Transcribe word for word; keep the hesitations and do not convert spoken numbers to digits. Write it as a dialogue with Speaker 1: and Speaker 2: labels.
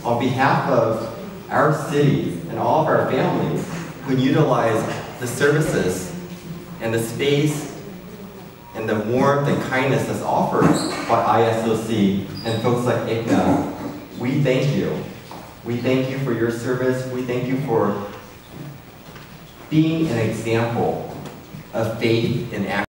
Speaker 1: on behalf of our city and all of our families who utilize the services and the space and the warmth and kindness that's offered by I S O C and folks like I C N A, we thank you. We thank you for your service. We thank you for being an example of faith in action.